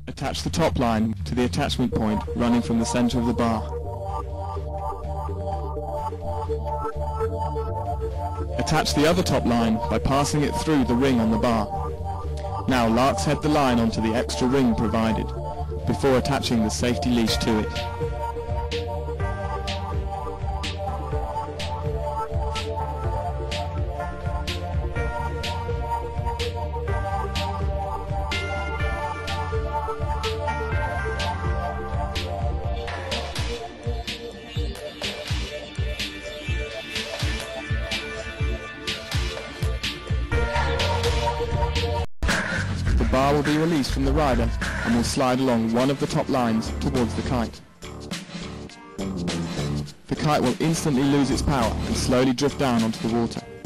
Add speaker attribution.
Speaker 1: Attach the top line to the attachment point running from the center of the bar. Attach the other top line by passing it through the ring on the bar. Now lark's head the line onto the extra ring provided, before attaching the safety leash to it. The bar will be released from the rider and will slide along one of the top lines towards the kite. The kite will instantly lose its power and slowly drift down onto the water.